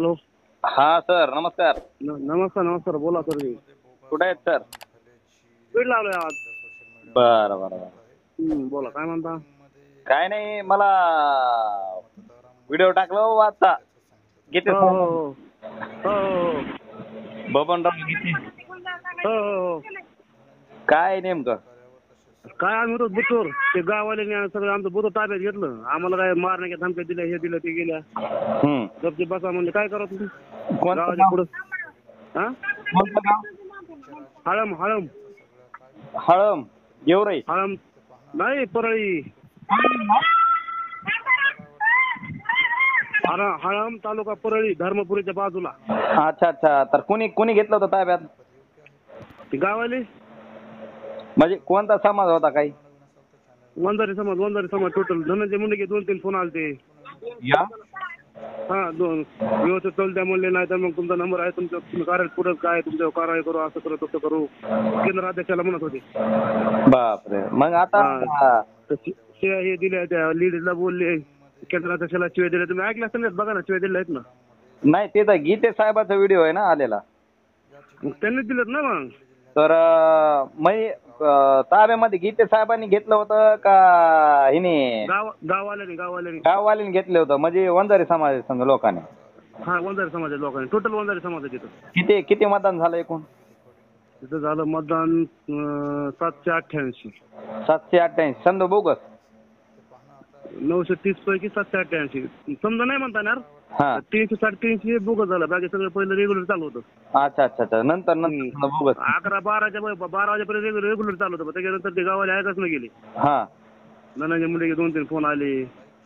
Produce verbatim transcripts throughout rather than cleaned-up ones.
Hello. हा sir नमस्कार. न- नमस्कार नमस्कार बोला सर. कुठे आहेत सर? बीड लावलोय आज. बरं बरं बरं. हम्म, बोला काय म्हणता. काय नाही मला व्हिडिओ टाकला हो आता गीते हो हो हो हो हो बबनराव गीते. हो हो हो. काय नेमकं काय आम्ही होतो बुतूर ते गाववाले सगळं आमचं बुतूर ताब्यात घेतलं. आम्हाला काय मारण्याच्या धमक्या दिल्या हे दिलं ते गेल्या. हम्म गपचे बसा म्हणजे काय करा तुम्ही कोणतं गावाच्या गाव? पुढं. हा कोणतं गाव? हळम हळम हळम गेवराई. हळम नाही परळी. हळ- हळम तालुका परळी धर्मपुरीच्या बाजूला. अच्छा अच्छा. तर कोणी कोणी घेतलं होतं ताब्यात? ते गावाले म्हणजे कोणता समाज होता काही? वंजारी समाज वंजारी समाज टोटल. धनंजय मुंडे दोन तीन फोन आलते. या हा दोन व्यवस्थित चलत्या म्हणले नाही तर मग तुमचा नंबर आहे तुमचं तुम्ही कार्य पुढं काय तुमच्यावर कारवाई करू असं करू तसं करू केंद्र अध्यक्षाला म्हणत होते. बापरे. मग आता हा. तर शि- शिव्या हे दिल्या त्या लीडला बोलले केंद्र अध्यक्षाला शिव्या दिल्या. तुम्ही ऐकल्या असेल ना बघा ना शिव्या दिल्या आहेत ना. नाही ते तर गीते साहेबाचा व्हिडिओ आहे ना आलेला. मग त्यांनी दिलेत ना मग. तर अं, म्हणजे अं, ताब्यामध्ये गीते साहेबांनी घेतलं होतं का हिने गाव गाववाल्याने गाववाल्याने गाववाल्यांनी घेतलं होतं? म्हणजे वंजारी समाज संघ लोकांनी. हा वंजारी समाजाच्या लोकांनी टोटल वंजारी समाज आहे तिथं. किती किती मतदान झालं एकूण? तिथं झालं मतदान अं, सातशे अठ्ठ्याऐंशी. सातशे अठ्ठ्याऐंशी. समजा बोगस. नऊशे तीस पैकी सातशे अठ्ठ्याऐंशी समजा नाही म्हणता येणार. हा. तीनशे साडेतीनशे हे बोगस झालं. बाकी सगळं पहिलं रेग्युलर चालू होतं. अच्छा अच्छा अच्छा. नंतर नंतर समजा बोगस. अकरा बाराच्या बारा वाजेपर्यंत रेग्युलर रेग्युलर चालू होतं. त्याच्यानंतर ते गावाला ऐकच नाही गेले. हा. धनंजय मुंडे दोन तीन फोन आले.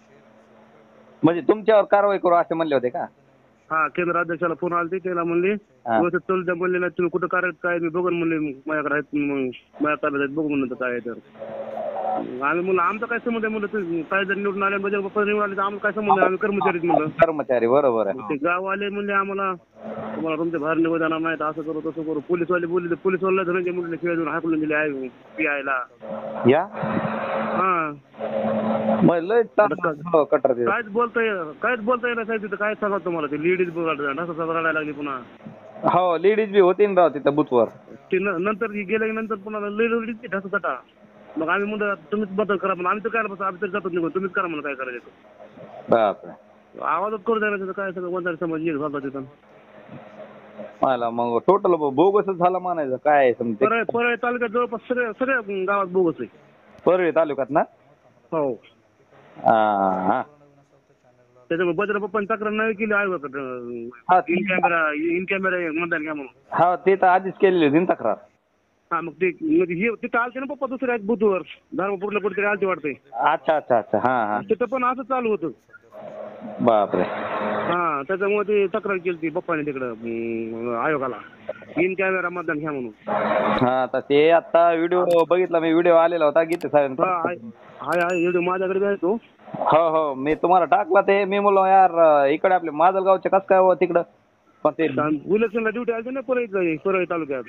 म्हणजे तुमच्यावर कारवाई करू असे म्हणले होते का? हा केंद्र अध्यक्षाला फोन आले त्याला म्हणले हा. व्यवस्थित चालू द्या म्हणले नाही तुम्ही कुठं कार्य काय मी बघून म्हणले माझ्याकडे आहेत मग माझ्या ताब्यात आहेत बघू म्हणलं तर काय आहे तर. आम्ही म्हणलं आमचा काय संबंध आहे म्हणलं तुम्ही काय जर निवडून आले म्हणजे बाप्पा निवडून आले तर आम्हाला काय संबंध आहे आम्ही कर्मचारीच म्हणलं. कर्मचारी बरोबर आहे. ते गाववाले म्हणले आम्हाला तुम्हाला तुमच्या बाहेर निघू देणार नाही असं करू तसं करू. पोलीसवाले बोलले पोलीसवाला धनंजय मुंडे शिवाय देऊन हाकलून दिले आहे पीआयला. या हा मग लय चांगलं कटर ते. काहीच बोलता ये काहीच बोलता येणार साहेब तिथं काय सांगा तुम्हाला ते लेडीज बोलायला असं सगळं रडायला लागली पुन्हा. हो लेडीज बी होती ना राव तिथं बुथवर. ते न- नंतर गेल्या नंतर पुन्हा लेडीज ढासा तटा. मग आम्ही म्हणतो तुम्हीच बदल करा पण आम्ही तर काय बस आम्ही तर जातच निघून तुम्हीच करा म्हणून काय करायचं. बापरे. आवाजच करू द्यायला तिथं काय सगळं वंजारी समाज एक झाला तिथं. मला मग टोटल बोगसच झाला म्हणायचं काय समजा. परळ परळ तालुक्यात जवळपास सगळ्या सगळ्या गावात बोगस आहे. परळी तालुक्यात ना? हो. हा हा. त्याच्यामुळे बजरंग पप्पांनी तक्रार नाही केली आयोगाकडे हा, इन कॅमेरा इन कॅमेरा मतदान घ्या म्हणून. हा ते तर आधीच केलेली होती ना तक्रार. हा मग ते म्हणजे हे तिथं आलते ना पप्पा दुसऱ्या बुथवर धर्मपूरला कुठेतरी आलते वाटते. अच्छा अच्छा अच्छा. हा हा. तिथं पण असं चालू होतं. बापरे. हा त्याच्यामुळे ते तक्रार केली ती पप्पाने तिकडं अं, आयोगाला इन कॅमेरा मतदान घ्या म्हणून. हा तर ते आता व्हिडिओ बघितला मी. व्हिडिओ आलेला होता गीते साहेब. हा आहे आहे आहे एवढं माझ्याकडे आहे तो. हो हो मी तुम्हाला टाकला ते. मी म्हणलो यार इकडे आपले माजलगावचे कसं काय हो तिकडं पण ते. इलेक्शनला ड्युटी आली ना परळी परळी तालुक्यात.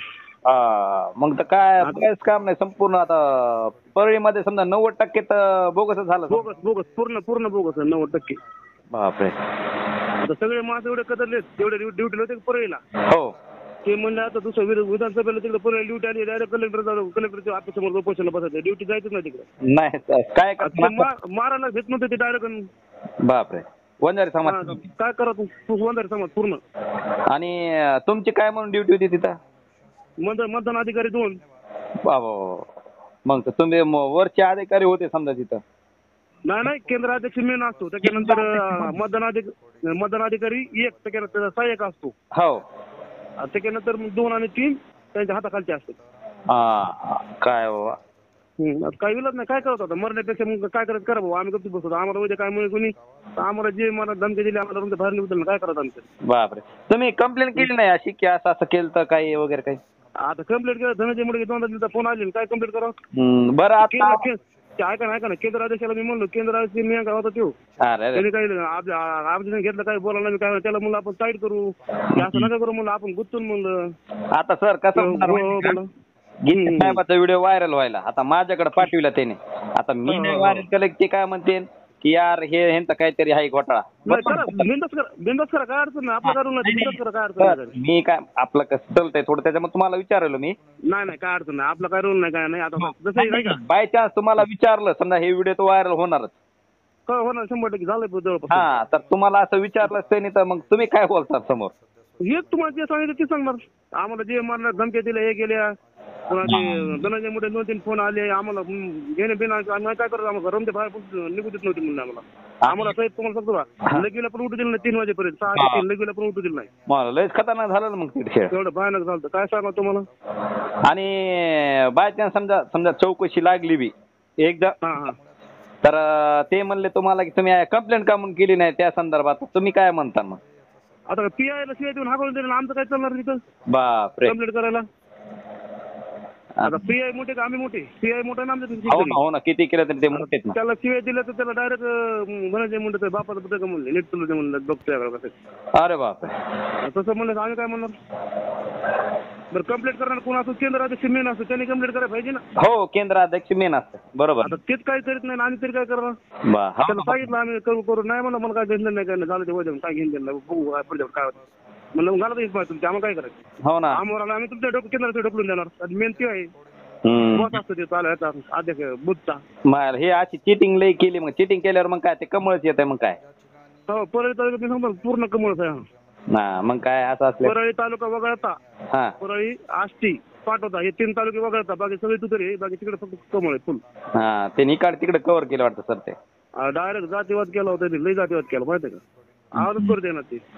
हा मग तर काय काहीच काम नाही संपूर्ण. आता परळीमध्ये समजा नव्वद टक्के तर बोगसच झालं. बोगस बोगस पूर्ण पूर्ण बोगस आहे नव्वद टक्के. बापरे. आता सगळे माणसं एवढे कदरलेत तेवढे ड्युटीला होते परळीला. हो. ते म्हणले आता दुसरं विध- विधानसभेला तिकडे परळी ड्युटी आली डायरेक्ट कलेक्टर कलेक्टरच्या ऑफिससमोर उपोषणाला बसायचं. ड्युटी जायचं नाही तिकडे. नाही काय करणार? मारायला घेत नव्हते ते डायरेक्ट. बापरे. वंजारी समाज. काय करा तू तू वंजारी समाज पूर्ण. आणि तुमची काय म्हणून ड्युटी होती तिथं? मतदान मतदान अधिकारी दोन. बाबा. मग तर तुम्ही म- वरचे अधिकारी होते समजा तिथं? नाही नाही केंद्र अध्यक्ष मेन असतो. त्याच्यानंतर अं, मतदान अधिकारी मतदान अधिकारी एक त्याच्यानंतर सहाय्यक असतो. हो. आणि त्याच्यानंतर मग दोन आणि तीन त्यांच्या हाताखालचे असतात. हा काय बाबा. हम्म. आता काय विलत नाही काय करत होता मरण्यापेक्षा मग काय करायचं करा भाऊ आम्ही गप्प बसतो. आम्हाला उद्या काय मिळेल कोणी आम्हाला जे मला धमकी दिली आम्हाला तुमच्या बाहेर निघतो काय करत आमचं. बापरे. तुम्ही कंप्लेंट केली नाही अशी की असं असं केलं तर काही वगैरे काही? आता कंप्लेंट केलं धनंजय मुंडे दोनदा दिवसा फोन आले काय कंप्लेंट करा. हम्म, बरं आता. केंद्र- ते ऐका ना ऐका ना केंद्र अध्यक्षाला मी म्हणलो केंद्र अध्यक्ष मी काय होता तो अरे अरे. त्यांनी काही ऑब्जेक्शन घेतलं काही बोलायला मी काय त्याला म्हणलं आपण साईड करू हे असं नका करू म्हणलं आपण गुंतून म्हणलं. आता सर कसं हो, होणार हो, माहिती का? बोला. गीते साहेबाचा व्हिडिओ व्हायरल व्हायला आता माझ्याकडे पाठविला त्याने. आता मी हो, नाही हो, व्हायरल केलं की ते काय म्हणते की यार हे ह्यांचा काहीतरी आहे घोटाळा. नाही करा बिंदास करा बिंदास करा काय अडचण नाही आपलं करून नाही बिंदास करा काय अडचण तर नाही मी काय आपलं कसं चालतंय थोडं त्याच्यामुळे तुम्हाला विचारलं मी. नाही नाही काय अडचण नाही आपला काय रोल नाही काय नाही आता जसं आहे का बाय चान्स तुम्हाला विचारलं समजा हे व्हिडिओ तो व्हायरल होणारच. काय होणार शंभर टक्के झालंय जवळपास हा तर तुम्हाला असं विचारलं नाही तर मग तुम्ही काय बोलतात समोर. हेच तुम्हाला जे सांगितलं ते सांगणार आम्हाला जे मारणार धमक्या दिल्या हे गेल्या पुन्हा ते धनंजय मुंडे दोन तीन फोन आले आम्हाला घेणे बिना आम्ही काय करतो आम्हाला रमते बाहेर निघू देत नव्हते म्हणून आम्हाला आम्हाला साहेब तुम्हाला सांगतो का लगीला पण उठू दिलं नाही तीन वाजेपर्यंत सहा ते तीन लगीला पण उठू दिलं नाही. मला लयच खतरनाक झालं ना मग ते खेळ. एवढं भयानक झालं काय सांगा तुम्हाला. आणि बाय चान्स समजा समजा चौकशी लागली बी एकदा हा हा तर ते म्हणले तुम्हाला की तुम्ही कंप्लेंट का म्हणून केली नाही त्या संदर्भात तुम्ही काय म्हणता मग. आता पी आय ला शिवाय देऊन हाकलून दिलं आमचं काय चालणार तिथं बापरे. कंप्लेंट करायला. आता पी आय मोठे का आम्ही मोठे पी आय मोठा ना हो ना हो ना किती केलं तरी ते मोठेच ना. त्याला शिवाय दिलं तर त्याला डायरेक्ट धनंजय मुंडे बापाचं पुढे का म्हणले नीट तुला म्हणलं बघतोय कसं. अरे बाप तसं म्हणलं तर आम्ही काय म्हणणार. बरं कंप्लेंट करणार कोण असं केंद्र अध्यक्ष मेन असतं त्यांनी कंप्लेंट करायला पाहिजे ना. हो केंद्राध्यक्ष मेन असतं बरोबर. आता तेच काही करीत नाही आम्ही तरी काय करणार. बा त्याला सांगितलं आम्ही करू करू नाही म्हणलं मला काय घेतलं नाही काय नाही झालं ते वजन काय घेऊन दिलं बघू काय पुढे काय होतं म्हणलं मग घालत येईल तुमच्या आम्हाला काय करायचं. हो ना आम्हाला आम्ही तुमच्या डोकं केंद्राचं ढकलून देणार मेन ते आहे. हम्म. बस असतं ते चालू याचा अध्यक्ष बुथचा. मग हे अशी चिटिंग लई केली मग चिटिंग केल्यावर मग काय ते कमळच येत आहे मग काय. हो परळी तालुक्यात मी सांगतो पूर्ण कमळच आहे. ना मग काय असं असलं. परळी तालुका वगळता हा परळी आष्टी पाटोदा हे तीन तालुके वगळता बाकी सगळे तुतरी बाकी तिकडे फक्त कमळ आहे फुल. हा ते निकाड तिकडे कव्हर केलं वाटतं सर ते. डायरेक्ट जातीवाद केला होता लई जातीवाद केला माहिती आहे का आवाजच करू देणार ते.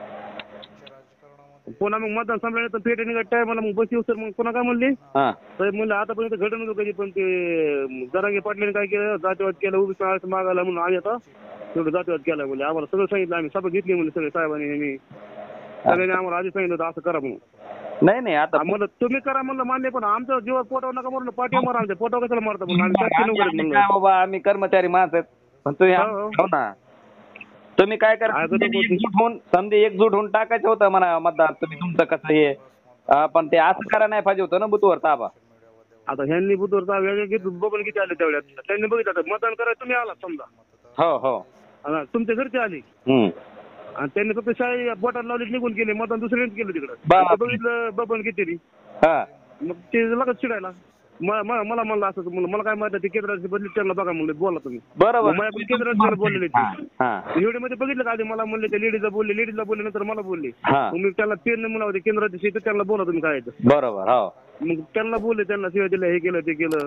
पुन्हा मग मतदान संपल्यानंतर पेटे निघत टायमाला मग बस येऊ सर मग पुन्हा काय म्हणले हा साहेब म्हणलं आतापर्यंत घडत नव्हतं कधी पण ते जरांगे पाटलांनी काय केलं जातीवाद केलं उभी मागायला म्हणून आम्ही आता तेवढं जातीवाद केला म्हणजे आम्हाला सगळं सांगितलं आम्ही सभा घेतली म्हणजे सगळे साहेबांनी यांनी सगळ्यांनी आम्हाला आधी सांगितलं होतं असं करा म्हणून. नाही नाही आता म्हणलं तुम्ही करा म्हणलं मान्य पण आमचं जीवात पोटावर नका म्हणलं पाठी मारा आमच्या पोटावर कशाला मारता म्हणून आम्ही शासकीय आम्ही- नोकरीत आम्ही म्हणलं. काय बाबा आम्ही कर्मचारी माणसं आहेत पण तुम्ही हो, हो. हो ना तुम्ही काय करा अगं तो- एकजूट होऊन समजे एकजूट होऊन टाकायचं होतं म्हणा मतदार तुम्ही तुमचं कसं हे अं, पण ते असं करा नाही पाहिजे होतं ना बुथवर ताबा. आता ह्यांनी बुधवारचा वेगळे घेत बघून किती आले तेवढ्यात त्यांनी बघितलं मतदान करायला तुम्ही आलात समजा हो हो आणि तुमच्या घरचे आले हम्म. आणि त्यांनी फक्त शाही बोटात लावली निघून गेले मतदान दुसऱ्यानेच केलं तिकडं बापरे. बघितलं बबन किती हा मग ते लगेच चिडायला म- म- मला म्हणलं असं म्हणलं मला काय माहिती ते केंद्राची बदली त्यांना बघा म्हणले बोला तुम्ही बरोबर मग मला केंद्रात बोललेले हा, हा, व्हिडिओ मध्ये बघितलं का आधी मला म्हणले ते लेडीजला बोलले लेडीजला बोलले नंतर मला बोलले हा. मग मी त्याला पेन म्हणा होते केंद्राची शेत त्यांना बोला तुम्ही काय आहे. बरोबर हो मग त्यांना बोलले त्यांना शिवाय दिल्या हे केलं ते केलं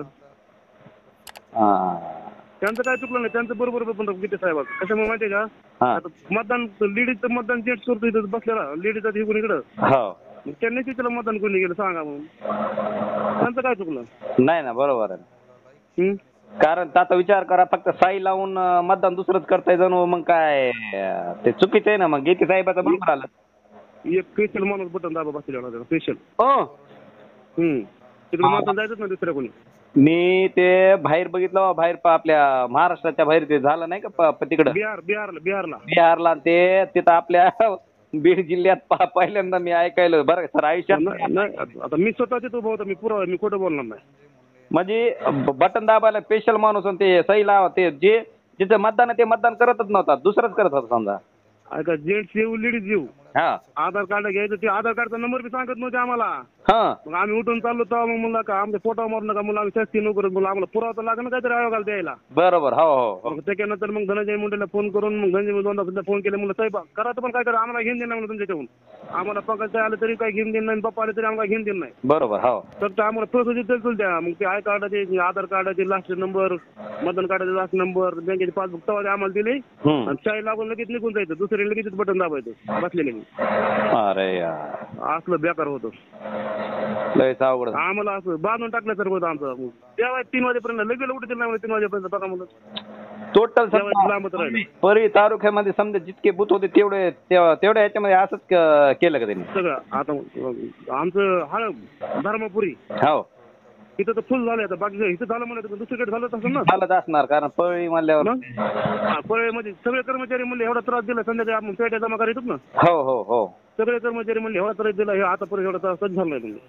हा. त्यांचं काय चुकलं नाही त्यांचं बरोबर पण किती साहेब कशामुळे माहितीये का हा. आता मतदान लेडीजचं मतदान जेंट्स करतो इथं बसलेला लेडीजचा इकडून इकडं हो मग त्यांनी तिथलं मतदान कोणी गेलं सांगा म्हणून त्यांचं काय चुकलं. नाही ना बरोबर आहे हम्म? कारण आता विचार करा फक्त साई लावून अं, मतदान दुसरंच करताय जणू मग काय अं, ते चुकीचं आहे ना मग गेती साहेबाचा बरोबर आलं. एक स्पेशल माणूस बटन दाबा बसलेला होता स्पेशल हो हम्म तिकडे मतदान जायचंच ना दुसऱ्या कोणी. मी ते बाहेर बघितलं बा, बाहेर प- आपल्या महाराष्ट्राच्या बाहेर ते झालं नाही का प- प- तिकडं बिहार बिहारला बिहारला बिहारला ते तिथं आपल्या बीड जिल्ह्यात प- पहिल्यांदा मी ऐकायलं बरं का सर आयुष्यात नाही नाही, आता मी स्वतः तिथं उभा होता मी पुरावा मी खोटं बोलणार नाही. म्हणजे बटन दाबायला स्पेशल माणूस आणि ते सही लावा ते जे जिथं मतदान आहे ते मतदान करतच नव्हता दुसरंच करत होता समजा. ऐका जेंट्स येऊ लेडीज येऊ हा आधार कार्ड घ्यायचं ते आधार कार्डचा नंबर बी सांगत नव्हते आम्हाला. हा मग आम्ही उठून चाललो तेव्हा मग म्हणलं का आमच्या पोटावर मारू नका म्हणलं आम्ही शासकीय नोकरीत म्हणलं आम्हाला पुरावा तर लागेल ना काहीतरी आयोगाला द्यायला. बरोबर हो हो हो. मग त्याच्यानंतर मग धनंजय मुंडेला फोन करून मग धनंजय मुंडे दोनदा फोन केले म्हणलं साहेब करायचं पण काय करा आम्हाला घेऊन देणार म्हणून तुमच्याकडून आम्हाला पंकज काय आलं तरी काय घेऊन देणार नाही पप्पा आले तरी आम्हाला घेऊन देणार नाही. बरोबर हो तर ते आम्हाला प्रोसेस चल द्या मग ते आय कार्डाचे आधार कार्डाचे लास्ट नंबर मतदान कार्डाचे लास्ट नंबर बँकेचे पासबुक तेव्हा ते आम्हाला दिले हम्म. आणि शाही लागून लगेच निघून जायचं दुसरे लगेच बटन दाबायचं बसलेले मी अरे यार असलं बेकार होतं लयच अवघड आम्हाला असं बांधून टाकल्यासारखं होतं आमचं तेव्हा तीन वाजेपर्यंत लगेच उठते नाही तीन वाजेपर्यंत बघा म्हणलं टोटल जेवायचं लांबच राहिलं. परी तालुक्यामध्ये समजा जितके बूथ होते तेवढे तेव- तेवढ्या ह्याच्यामध्ये असंच क- केलं का त्यांनी. सगळं आता आमचं हा धर्मपुरी हो इथं तर फुल झालं आता बाकी इथं झालं म्हणलं दुसरीकडे झालं असं ना झालंच असणार कारण पळी म्हणल्यावर मग? हा, पळेमध्ये सगळे कर्मचारी म्हणले एवढा त्रास दिला संध्याकाळी आपण पेट्या जमा करीत ना हो हो हो सगळे कर्मचारी म्हणले एवढा त्रास दिला हे आतापर्यंत एवढा त्रास झाला नाही म्हणजे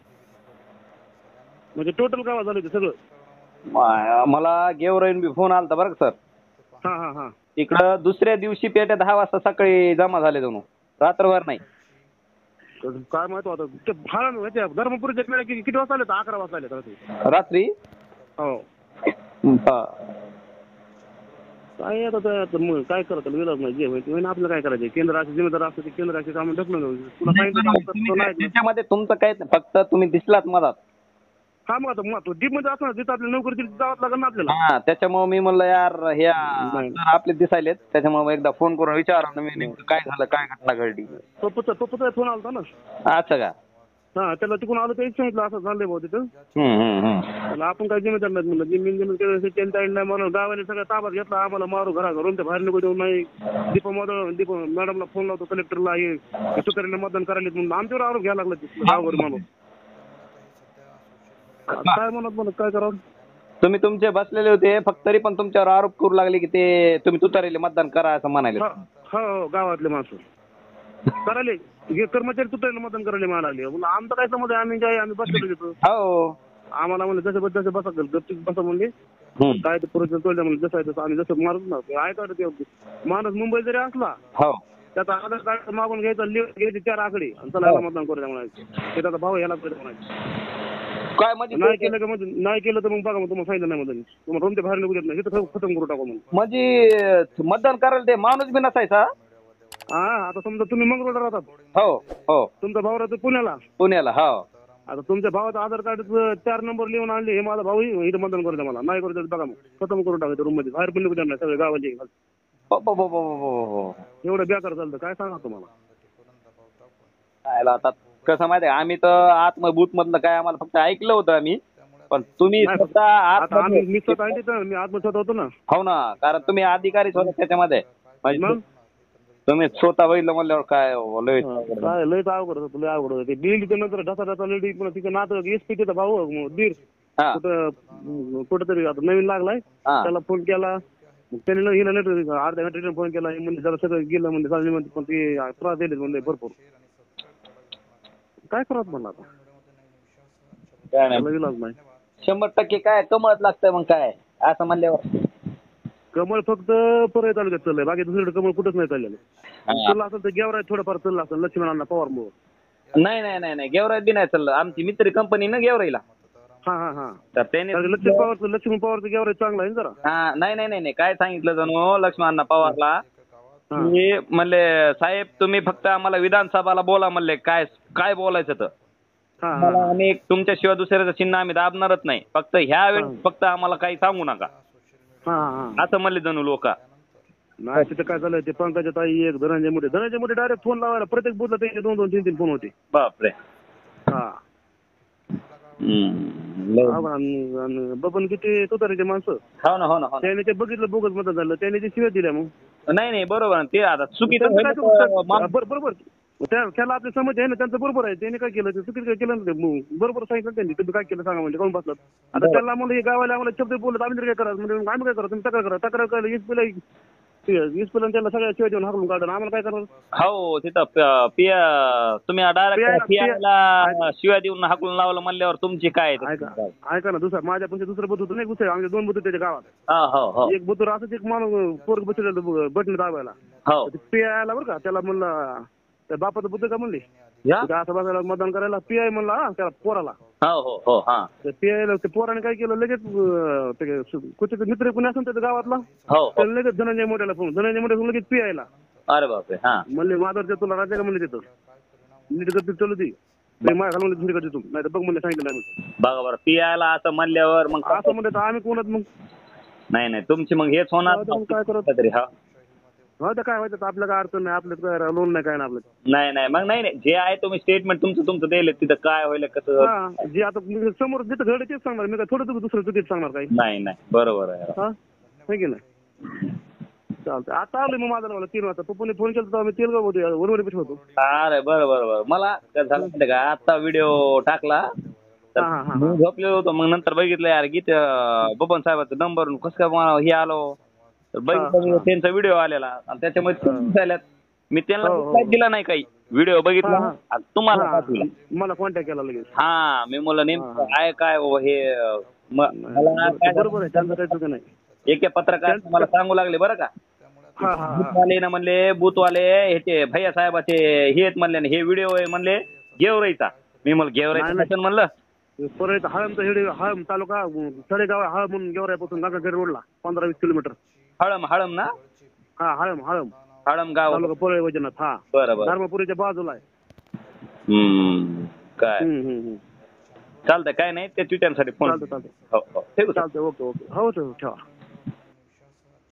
म्हणजे टोटल गावात झालं ते सगळं. मा- मला गेवराईन बी फोन आलता बरं का सर हा हा हा इकडं दुसऱ्या दिवशी पेट्या दहा वाजता सकाळी जमा झाले दोन रात्रभर नाही. तर काय माहिती आता ते फार माहिती धर्मपुरीच्या मेळ्या किती किती वाजता आले तर अकरा वाजता आले रात्री. रात्री हो हा. काय आता ते आता मग काय करत विलाज नाही जे माहिती होईन आपलं काय करायचं. केंद्र असे जिम्मेदार असतं ते केंद्राचे काम ढकलून तुला सांगितलं काम करतो तुम्ही नाही ना. त्याच्यामध्ये तुमचं काय नाही, फक्त तुम्ही दिसलात मधात. हा मग आता मग डीप मध्ये असं जिथं आपली नोकरी दिली जावंच लागेल ना आपल्याला. हा त्याच्यामुळे मी म्हणलं यार हे नाही. सर आपले दिसायलेत त्याच्यामुळे एकदा फोन करून विचारा ना मी नेमकं काय झालं काय घटना घडली. पप्पूचा पप्पूचा फोन आलता ना. असं का. हा त्याला तिकडून आलं तेच सांगितलं असं झालंय भाऊ तिथं. हम्म, हम्म, हम्म. त्याला आपण काय जिम्मेदार नाही म्हणलं जमीन जमीन केलं त्यांच्या नाही म्हणून गावाने सगळं ताब्यात घेतला आम्हाला मारू घरा घरून ते बाहेर निघू देऊ नाही. दीपा मॉडल दीपा मॅडमला फोन लावतो कलेक्टरला हे सुतारीने मतदान करायला म्हणून आमच्यावर आरोप घ्यायला लागला तिथलं गावावर माणूस. काय म्हणत म्हणत काय करावं. तुम्ही तुमचे बसलेले होते फक्त तरी पण तुमच्यावर आरोप करू लागले की ते तुम्ही तुतारीले मतदान करा असं म्हणाले. हो हो गावातले माणसं करायले हे कर्मचारी तुटायला मतदान करायला म्हणायला लागले. म्हणलं आमचं काय समज आहे आम्ही काय आम्ही बसलेलो तिथं. हो आम्हाला म्हणलं जसं जसं बसा गपचूप बसा म्हणले काय ते पुरुष तोडलं म्हणलं जसं आहे तसं आम्ही जसं मारत ना ऐका ते माणूस मुंबई जरी असला हो त्याचा आधार कार्ड मागून घ्यायचा लिहून घ्यायचे चार आकडे आणि त्याला याला मतदान करू द्या म्हणायचं. ते त्याचा भाऊ याला करू म्हणायचं. काय म्हणजे नाही केलं का म्हणजे नाही केलं तर मग बघा मग तुम्हाला सांगितलं नाही मतदान तुम्हाला रोमते बाहेर निघू देत नाही तिथं खतम करू टाकू म्हणून. म्हणजे मतदान करायला ते माणूस बी नसायचा. हा आता समजा तुम्ही मंगळवार राहतात. हो हो तुमचा भाऊ राहतो पुण्याला. पुण्याला हो. आता तुमच्या भावाचं आधार कार्डचं चार नंबर लिहून आणले हे माझा भाऊ इथं मतदान करू द्या मला नाही करू द्या बघा मग खतम करून टाकायचं रूम मध्ये बाहेर पण निघू द्या नाही सगळे गावाचे हो, हो, हो, हो, हो, हो. एवढं बेकार चालतं काय सांगा तुम्हाला. खायला आता कसं माहिती आहे आम्ही तर आतमध्ये बूथ मधलं काय आम्हाला फक्त ऐकलं होतं आम्ही पण तुम्ही नाही, स्वतः आता आम्ही आतमध्ये- मी स्वतः आहे तिथं मी आत्मस्वतः होतो ना. हो ना कारण तुम्ही अधिकारीच होता त्याच्यामध्ये म्हणजे मग तुम्ही स्वतः बघितलं म्हणल्यावर काय हो, लय काय लयच अवघड होतं लय अवघड होतं. ते बिल्डिंग नंतर ढसा ढसा लेडी पुन्हा तिचं नातं एस पी तिचा भाऊ दीर हा कुठं कुठंतरी आता नवीन लागलाय हा त्याला फोन केला मग त्याने हिला लेटर अर्ध्या घंटे फोन केला म्हणजे जरा सगळं गेलं म्हणजे चालली म्हणते पण ते त्रास दिले म्हणजे भरपूर काय करत म्हणलं आता काय नाही त्याला इलाज नाही. शंभर टक्के काय कमळत लागतंय मग काय असं म्हणल्यावर कमळ फक्त परळ तालुक्यात चाललंय बाकी दुसरीकडे कमळ कुठंच नाही चाललेलं. चाललं असेल तर गेवराय थोडंफार चाललं असेल लक्ष्मणांना पवार मोह. नाही नाही नाही नाही गेवराईत बी नाही चाललं आमची मित्र कंपनी ना गेवराईला हा हा हा तर त्याने लक्ष्मण पवारचं लक्ष्मण पवारचं गेवराय चांगला आहे ना जरा. हा नाही नाही नाही नाही काय सांगितलं जणू लक्ष्मणांना पवारला की म्हणले साहेब तुम्ही फक्त आम्हाला विधानसभाला बोला म्हणले काय काय बोलायचं तर हा हा मला आम्ही तुमच्याशिवाय दुसऱ्याचं चिन्ह आम्ही दाबणारच नाही फक्त ह्या वेळेस फक्त आम्हाला काही सांगू नका हा हा असं म्हणले जणू लोक. नाही तिथं काय झालं ते पंकजा ताई एक धनंजय मोठे धनंजय मोठे डायरेक्ट फोन लावायला प्रत्येक बुथला त्यांचे दोन दोन तीन तीन फोन होते. बापरे. हा हम्म. लय- हा, आणि- आणि बबन किती तुतारीचे माणसं हो ना हो ना हो ना. त्याने ते बघितलं बोगस मत झालं त्याने ते शिव्या दिल्या मग नाही नाही बरोबर आहे. ते आता चुकीचं त्यांचं काय झालं तर चुक- माणूस- बरोबर बरोबर. त्या- त्याला आपली समज आहे ना त्यांचं बरोबर आहे त्याने काय केलं ते चुकीचं काय केलं ना ते मग बरोबर सांगितलं त्यांनी तुम्ही काय केलं सांगा म्हणजे कोण बसलं आता त्याला म्हणलं हे गावाला आम्हाला शब्द बोलत आम्ही तरी काय करा म्हणजे मग आम्ही काय करा तुम्ही तक्रार करा तक्रार करायला वीस पिला वीस पिला त्याला सगळ्या शिवाय देऊन हाकलून काढून आम्हाला काय करणार. हो तिथं प- पिया तुम्ही डायरेक्ट पिया- पियाला शिव्या देऊन हाकलून लावलं म्हणल्यावर तुमची काय ते? ऐका ऐका ना दुसरं माझ्या पण दुसरं बूथ होतं नाही दुसरं आमचे दोन बूथ त्याच्या गावात हा, हो हो एक बुतूर असंच एक माणूस पोरग बसलेलं बटन दाबायला हो पी आय आला बरं का त्याला म्हणलं त्या बापाचं बुद्ध का म्हणली या? तिथं असं बसायला मतदान करायला पी आय म्हणला हा, त्याला पोराला हो हो हो हा पी आय ते पोराने काय केलं लगेच अं, ते कुठे मित्र कोणी असेल त्याच्या गावातला हो हो त्याला लगेच धनंजय मोठ्याला फोन धनंजय मोठ्या लगेच पी आयला अरे बापरे हा म्हणले माधवच्या तुला राज्य का म्हणले तिथं नीट गती चालू ती ते माझ्या घालून दुसरी करते तू नाही तर बघ म्हणले सांगितलं नाही बघा बरं पियाला असं म्हणल्यावर मग असं म्हणले तर आम्ही कोणात मग नाही नाही तुमची मग हेच होणार जाऊ दे मग काय करत तरी हा हो तर काय व्हायचं आपलं काय अडचण नाही आपलं काय लोन नाही काय ना आपलं नाही नाही मग नाही नाही जे आहे तुम्ही स्टेटमेंट तुमचं तुमचं दिले तिथं काय होईल कसं हा जे आता मी समोर जिथं घडलं तेच सांगणार मी काय थोडं तुझं दुसरं चुकीच सांगणार काही नाही नाही बरोबर आहे हा है की नाही चालतं आता आलोय मग माझा मला तीन वाजता पप्पूने फोन केला तर आम्ही तेलगाव होतो वरवरी पिठ होतो अरे बरं बरं बरं मला काय झालं माहिती का आता व्हिडिओ टाकला तर हा, हा, हा. मी झोपलेलो होतो मग नंतर बघितलं यार गीत बबन साहेबाचा नंबर कसं काय मला हे आलो तर बघितलं हा, मी हा. त्यांचा व्हिडिओ आलेला आणि त्याच्यामध्ये हा. खूप दिसायल्यात. मी त्यांना हो, हो. reply दिला नाही काही व्हिडिओ बघितला हा, हा. आणि तुम्हाला हा, पाठवला. मला कॉन्टॅक्ट केला लगेच हा मी म्हणलं नेमकं हा, हा. आहे काय हो हे म- मला बरोबर काय बरोबर आहे त्यांचं काही चुकी नाही एका पत्रकार त्यांचं- मला सांगू लागले बरं का हा हा हा बुथवाले ना म्हणले बुथवाले ह्याचे भैया साहेबाचे हे आहेत म्हणले ना, हे व्हिडिओ आहे म्हणले गेवराईचा. मी म्हणलं गेवराईचा नाही, नाही. नसेल म्हणलं. परत हळम हेडे हळम तालुका तळेगाव हळम म्हणून गेवराईपासून गंगाखेड रोडला पंधरा वीस किलोमीटर. हळम हळम ना, हा हळम हळम हळम गाव. तालुका पळे वैजनाथ. हा बरं बरं. धर्मपुरीच्या बाजूला आहे. हम्म काय हम्म, हम्म, हम्म. चालतंय काय नाही ते ट्विटरसाठी फोन. चालतं चालतं हो हो ठेवू सर. चालतं ओके ओके हो ठेवा.